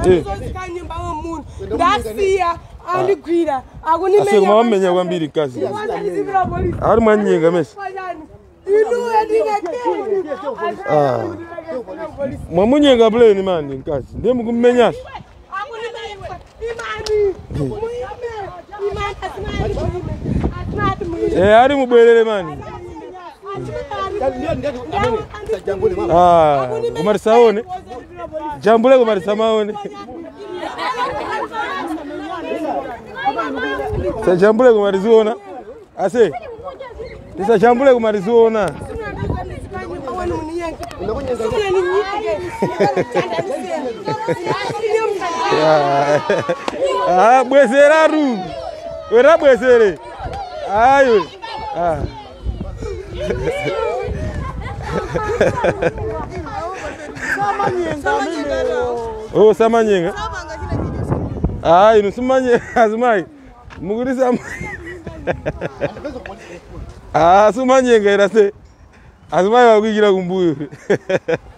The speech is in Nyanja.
ndasiya andigwira akunimenya asema wamenya kwambiri kazi ari mwanyenga mesi mwamunyenga buleni mani nkazi ndiye mukummenya ari mubwerere mani kumarisaone jambule kumarisamaone sajambule kumariziona ase tisajambule kumariziona bweseraru wera bwesere ayo oh samanyenga ayo nusumanye azmai mugurisa sumanyenga irase azmai wakugira kumbuyo